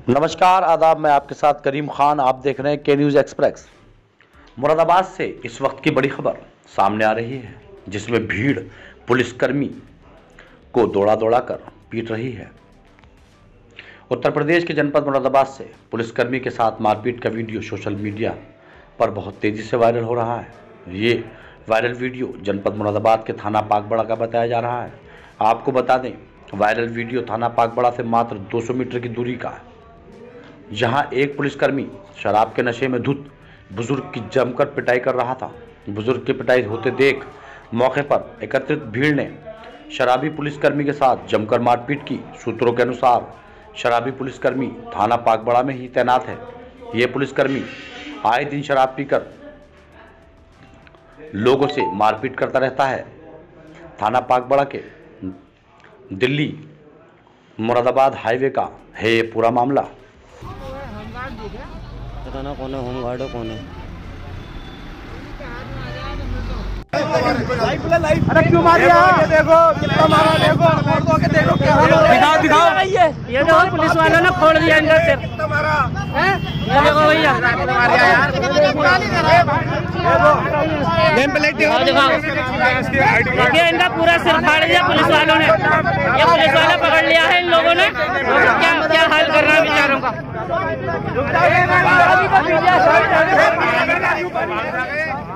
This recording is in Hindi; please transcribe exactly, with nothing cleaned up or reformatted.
नमस्कार आदाब, मैं आपके साथ करीम खान। आप देख रहे हैं के न्यूज़ एक्सप्रेस। मुरादाबाद से इस वक्त की बड़ी खबर सामने आ रही है, जिसमें भीड़ पुलिसकर्मी को दौड़ा दौड़ा कर पीट रही है। उत्तर प्रदेश के जनपद मुरादाबाद से पुलिसकर्मी के साथ मारपीट का वीडियो सोशल मीडिया पर बहुत तेजी से वायरल हो रहा है। ये वायरल वीडियो जनपद मुरादाबाद के थाना पाकबड़ा का बताया जा रहा है। आपको बता दें, वायरल वीडियो थाना पाकबड़ा से मात्र दो सौ मीटर की दूरी का है, जहां एक पुलिसकर्मी शराब के नशे में धुत बुजुर्ग की जमकर पिटाई कर रहा था। बुजुर्ग की पिटाई होते देख मौके पर एकत्रित भीड़ ने शराबी पुलिसकर्मी के साथ जमकर मारपीट की। सूत्रों के अनुसार शराबी पुलिसकर्मी थाना पाकबड़ा में ही तैनात है। ये पुलिसकर्मी आए दिन शराब पीकर लोगों से मारपीट करता रहता है। थाना पाकबड़ा के दिल्ली मुरादाबाद हाईवे का है ये पूरा मामला। पता ना कौन है, होमगार्ड कौन है। अरे क्यों मारिया? देखो कितना मारा, देखो देखो के देखो क्या हाल है। दिखाओ दिखाओ ये देखो पुलिस वालों ने फोड़ दिया इनका सिर। कितना मारा हैं? ये देखो भैया मारिया यार। नेम प्लेट दिखाओ दिखाओ। देखिए इनका पूरा सिर फाड़ दिया पुलिस वालों ने। ये पुलिस वाले पकड़ लिया है इन लोगों ने। क्या क्या हाल कर रहा है बेचारों का।